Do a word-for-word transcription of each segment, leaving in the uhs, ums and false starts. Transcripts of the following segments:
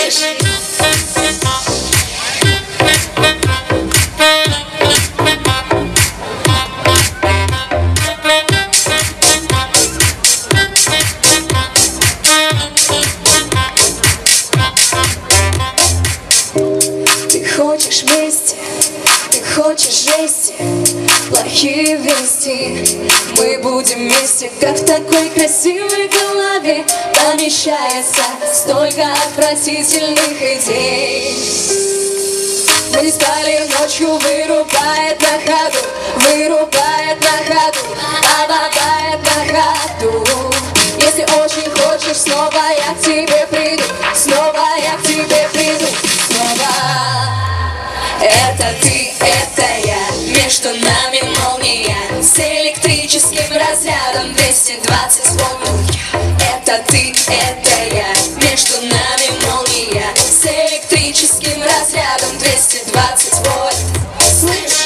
Слышь? Ты хочешь вести, ты хочешь жести, плохие вести. Мы будем вместе, как в такой красивой голове помещается столько отвратительных идей. Мы не спали ночью, вырубает на ходу, вырубает на ходу, обобает на ходу. Если очень хочешь, снова я к тебе приду, снова я к тебе приду, снова. Это ты, это я, между нами молния, с электрическим разрядом двести двадцать вольт. Это ты, это я, между нами молния, с электрическим разрядом двести двадцать вольт. Слышь?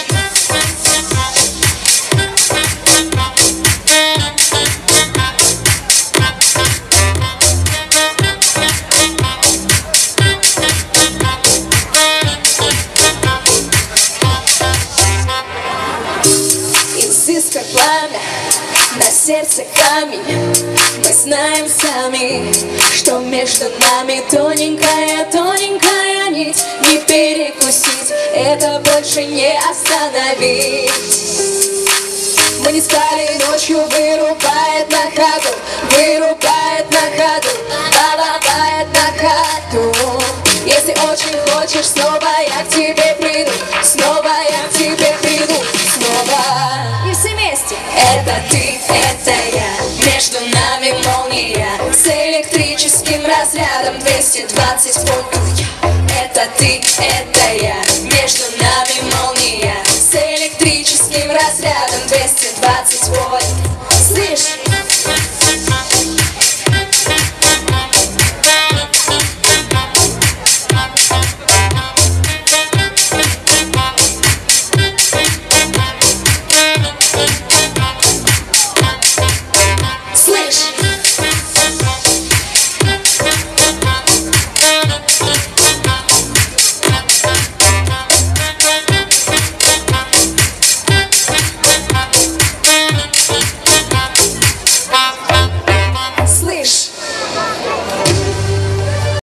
Как пламя, на сердце камень. Мы знаем сами, что между нами тоненькая, тоненькая нить. Не перекусить, это больше не остановить. Мы не спали ночью, вырубает на ходу, вырубает на ходу, обобает на ходу. Если очень хочешь, снова я к тебе приду, снова я к тебе приду, снова. Это ты, это я, между нами молния, с электрическим разрядом двести двадцать вольт. Это ты, это я.